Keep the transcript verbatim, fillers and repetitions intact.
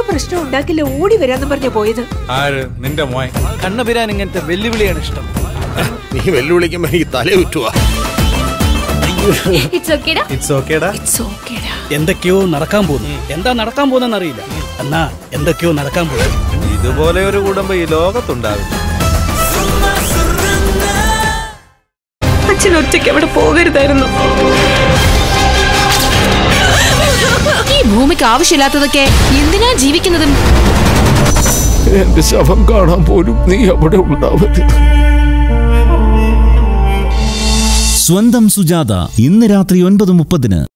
പ്രശ്നം ഉണ്ടാക്കില്ല, ഓടി വരാന്ന് പറഞ്ഞ പോയത്. ആര്? നിന്റെ മോൻ. കണ്ണപിരാൻ ഇങ്ങനത്തെ വെല്ലുവിളിയാണ് ഇഷ്ടം. നീ വെല്ലുവിളിക്കുമ്പോ എനിക്ക് തല വിറ്റുവാ. എന്തൊക്കെയോ നടക്കാൻ പോകുന്നു. എന്താ നടക്കാൻ പോകുന്നെന്ന് അറിയില്ല, എന്നാ എന്തൊക്കെയോ നടക്കാൻ പോകുന്നു. ഇതുപോലെ ഒരു കുടുംബം ഈ ലോകത്തുണ്ടാവില്ല. അച്ഛൻ ഒറ്റയ്ക്ക് അവിടെ പോകരുതായിരുന്നു. ഈ ഭൂമിക്ക് ആവശ്യമില്ലാത്തതൊക്കെ എന്തിനാ ജീവിക്കുന്നതും? എന്റെ ശവം കാണാൻ പോലും നീ അവിടെ ഉണ്ടാവരുത്. സ്വന്തം സുജാത ഇന്ന് രാത്രി ഒൻപത് മുപ്പതിന്.